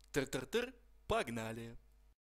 Тыр-тыр-тыр, погнали.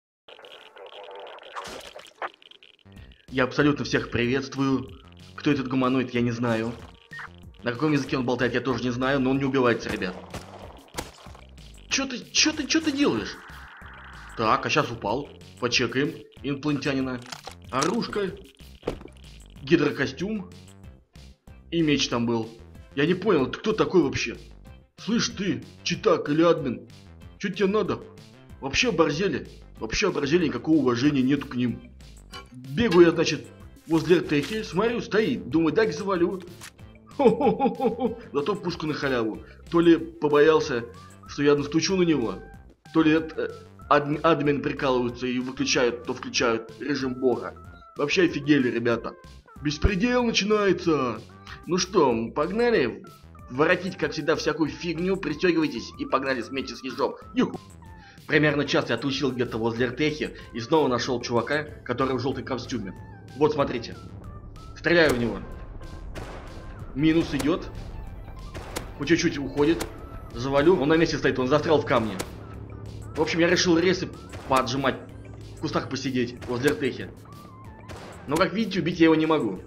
Я абсолютно всех приветствую. Кто этот гуманоид, я не знаю. На каком языке он болтает, я тоже не знаю, но он не убивается, ребят. Чё ты делаешь? Так, а сейчас упал. Почекаем инопланетянина. Оружка. Гидрокостюм. И меч там был. Я не понял, ты кто такой вообще? Слышь ты, читак или админ? Чё тебе надо? Вообще оборзели, никакого уважения нету к ним. Бегаю я, значит, возле РТХ, смотрю, стоит, думаю, дай завалю. Хо-хо-хо-хо-хо. Зато пушку на халяву. То ли побоялся, что я настучу на него, то ли админ прикалываются и выключают, то включают режим бога. Вообще офигели, ребята. Беспредел начинается. Ну что, погнали? Воротить, как всегда, всякую фигню, пристегивайтесь и погнали вместе с ежом. Юху! Примерно час я тусил где-то возле РТХи и снова нашел чувака, который в желтой костюме. Вот, смотрите. Стреляю в него. Минус идет. По чуть-чуть уходит. Завалю. Он на месте стоит, он застрял в камне. В общем, я решил рейсы поджимать. В кустах посидеть возле РТХи. Но, как видите, убить я его не могу.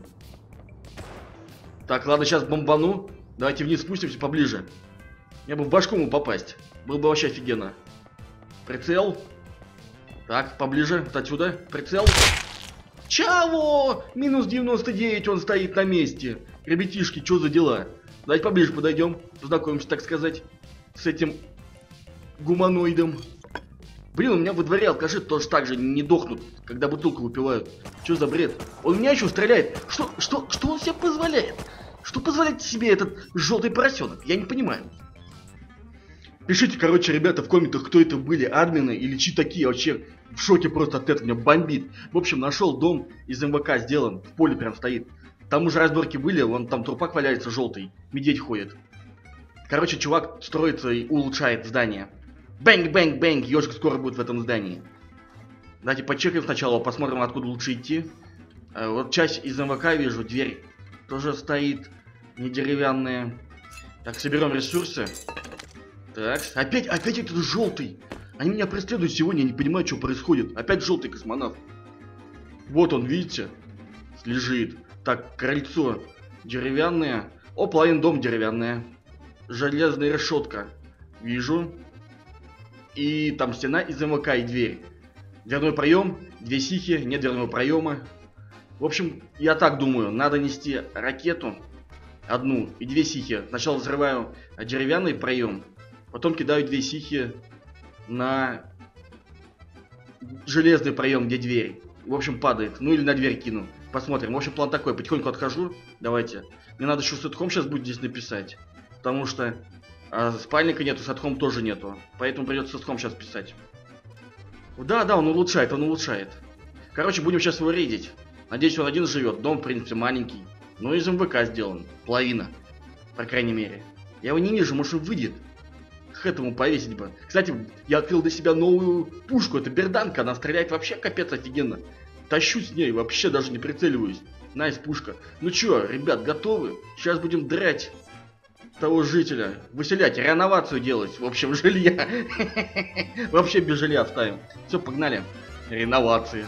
Так, ладно, сейчас бомбану. Давайте вниз спустимся поближе. Мне бы в башку ему попасть. Было бы вообще офигенно. Прицел. Так, поближе, вот отсюда. Прицел. Чего? Минус 99, он стоит на месте. Ребятишки, что за дела? Давайте поближе подойдем. Познакомимся, так сказать, с этим гуманоидом. Блин, у меня во дворе алкаши тоже так же не дохнут, когда бутылку выпивают. Что за бред? Он в меня еще стреляет. Что он себе позволяет? Что позволяет себе этот желтый поросенок? Я не понимаю. Пишите, короче, ребята, в комментах, кто это были, админы или чьи-таки. Я вообще в шоке просто от этого, меня бомбит. В общем, нашел дом из МВК сделан, в поле прям стоит. Там уже разборки были, вон там трупак валяется желтый, медведь ходит. Короче, чувак строится и улучшает здание. Бэнг-бэнг-бэнг, ежик скоро будет в этом здании. Давайте почекаем сначала, посмотрим, откуда лучше идти. Вот часть из МВК вижу, дверь тоже стоит, не деревянная. Так, соберем ресурсы. Так, опять этот желтый. Они меня преследуют сегодня, я не понимаю, что происходит. Опять желтый космонавт. Вот он, видите? Лежит. Так, крыльцо деревянное. О, половина дом деревянная. Железная решетка. Вижу. И там стена из МВК и дверь. Дверной проем, две сихи, нет дверного проема. В общем, я так думаю, надо нести ракету. Одну и две сихи. Сначала взрываю деревянный проем. Потом кидаю две сихи на железный проем, где дверь. В общем, падает. Ну или на дверь кину. Посмотрим. В общем, план такой. Потихоньку отхожу. Давайте. Мне надо еще сетхом сейчас будет здесь написать. Потому что спальника нету, сетхом тоже нету. Поэтому придется сетхом сейчас писать. Да, он улучшает. Короче, будем сейчас его рейдить. Надеюсь, он один живет. Дом, в принципе, маленький. Но из МВК сделан. Половина. По крайней мере. Я его не вижу, может, он выйдет. К этому повесить бы. Кстати, я открыл для себя новую пушку. Это берданка. Она стреляет вообще капец офигенно. Тащу с ней, вообще даже не прицеливаюсь. Найс, пушка. Ну чё, ребят, готовы? Сейчас будем драть того жителя. Выселять, реновацию делать. В общем, жилья. Вообще без жилья оставим. Все, погнали. Реновации.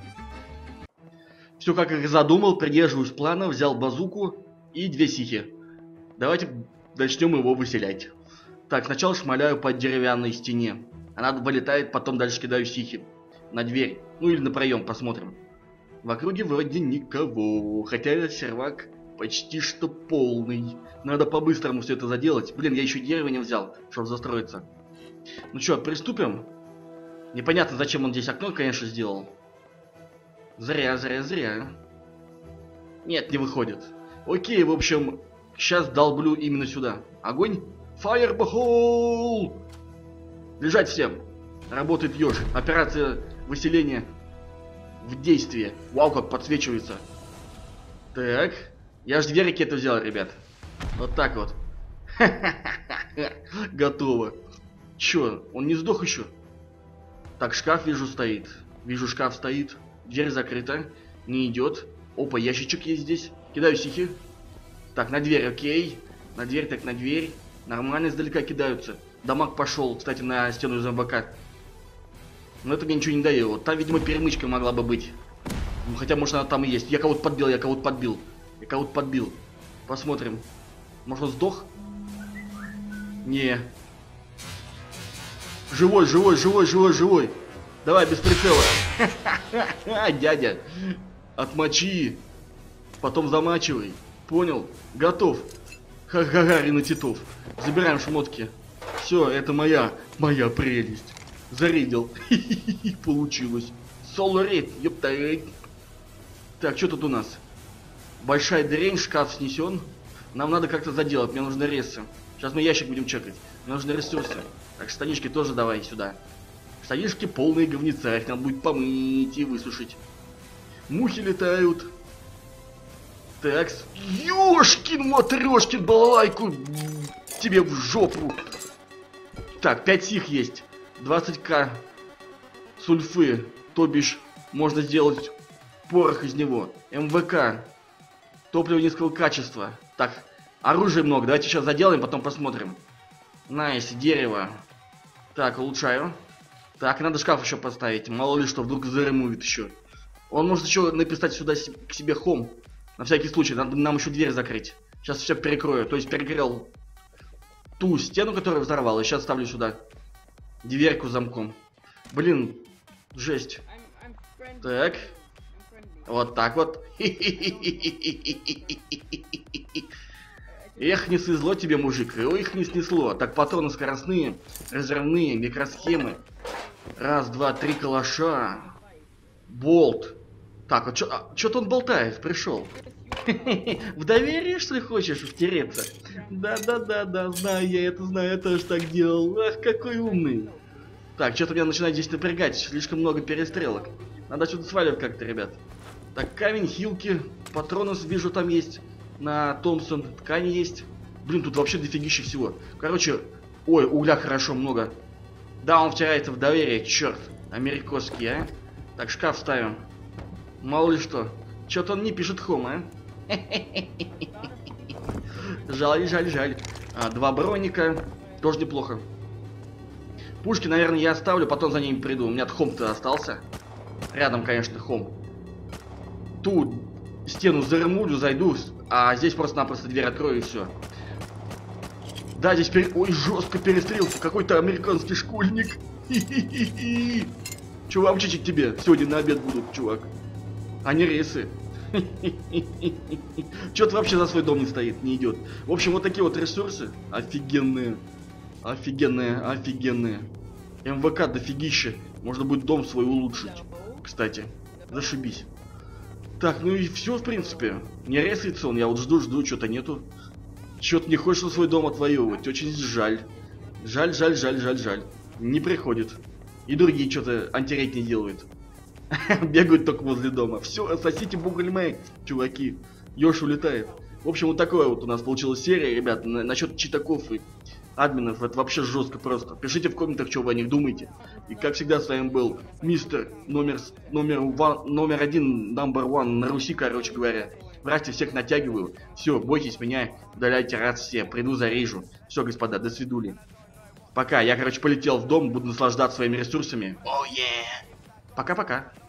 Все как я задумал, придерживаюсь плана, взял базуку и две сихи. Давайте начнем его выселять. Так, сначала шмаляю по деревянной стене. Она вылетает, потом дальше кидаю сихи. На дверь. Ну или на проем, посмотрим. В округе вроде никого. Хотя сервак почти что полный. Надо по-быстрому все это заделать. Блин, я еще дерево не взял, чтобы застроиться. Ну что, приступим? Непонятно, зачем он здесь окно, конечно, сделал. Зря. Нет, не выходит. Окей, в общем, сейчас долблю именно сюда. Огонь. Фаербол! Лежать всем. Работает ежик. Операция выселения в действии. Вау, как подсвечивается. Так. Я же две ракеты взял, ребят. Вот так вот. Готово. Чё, он не сдох еще? Так, шкаф вижу стоит. Вижу, шкаф стоит. Дверь закрыта. Не идет. Опа, ящичек есть здесь. Кидаю сихи. Так, на дверь, окей. На дверь, так на дверь. Нормально издалека кидаются. дамаг пошел, кстати, на стену из МВК. Но это мне ничего не дает. Вот там, видимо, перемычка могла бы быть. Ну, хотя, может, она там и есть. Я кого-то подбил, я кого-то подбил. Я кого-то подбил. Посмотрим. Может, он сдох? Не. Живой, живой, живой, живой, живой. Давай, без прицела. Дядя. Отмочи. Потом замачивай. Понял? Готов. Гагарин и Титов. Забираем шмотки. Все, это моя прелесть. Зарейдил. Получилось. Соло-рейд, ёпта. Так, что тут у нас? Большая дрянь, шкаф снесен. Нам надо как-то заделать, мне нужны ресурсы. Сейчас мы ящик будем чекать. Мне нужны ресурсы. Так, штанишки тоже давай сюда. Штанишки полные говнеца, их надо будет помыть и высушить. Мухи летают. Так, ёшкин матрешкин, балалайку тебе в жопу. Так, 5 сих есть. 20к сульфы, то бишь можно сделать порох из него. МВК. Топливо низкого качества. Так, оружия много. Давайте сейчас заделаем, потом посмотрим. Найс, дерево. Так, улучшаю. Так, надо шкаф еще поставить. Мало ли что, вдруг заремувит еще. Он может еще написать сюда к себе хом. На всякий случай. Надо нам еще дверь закрыть. Сейчас все перекрою. То есть перекрыл ту стену, которую взорвал. И сейчас ставлю сюда дверку с замком. Блин, жесть. Так. Вот так вот. Эх, не свезло тебе, мужик. Ой, их не снесло. Так, патроны скоростные, разрывные, микросхемы. Раз, два, три калаша. Болт. Так, вот что-то он болтает, пришел. В доверие, что ли, хочешь втереться? Да, знаю, я это знаю, я тоже так делал. Ах, какой умный. Так, что-то меня начинает здесь напрягать, слишком много перестрелок. Надо отсюда сваливать как-то, ребят. Так, камень, хилки, патроны, вижу, там есть. На Томпсон, ткани есть. Блин, тут вообще дофигища всего. Короче, ой, угля хорошо много. Да, он втирается в доверие, черт. Америкоский, а? Так, шкаф ставим. Мало ли что. Что-то он не пишет хом, а? Жаль. 2 броника. Тоже неплохо. Пушки, наверное, я оставлю, потом за ними приду. У меня хом-то остался. Рядом, конечно, хом. Тут стену заремулю, зайду. А здесь просто-напросто дверь открою и все. Да, здесь ой, жестко перестрелся. Какой-то американский школьник. Чувачичек тебе сегодня на обед будут, чувак. А не рейсы. Чё-то вообще за свой дом не стоит, не идет. В общем, вот такие вот ресурсы. Офигенные. Офигенные. МВК дофигища. Можно будет дом свой улучшить. Кстати, зашибись. Так, ну и все, в принципе. Не ресается он, я вот жду, что-то нету. Что-то не хочется свой дом отвоевывать. Очень жаль. Жаль. Не приходит. И другие что-то антирейд не делают. Бегают только возле дома. Все, сосите бугульмей, чуваки. Ёж улетает. В общем, вот такое вот у нас получилась серия, ребят. Насчет читаков и админов, это вообще жестко просто. Пишите в комментах, что вы о них думаете. И как всегда, с вами был мистер номер один, number one на Руси, короче говоря. Здрасте, всех натягиваю. Все, бойтесь меня, удаляйте раз все, приду зарежу. Все, господа, до свидули. Пока, я, короче, полетел в дом, буду наслаждаться своими ресурсами. Пока-пока.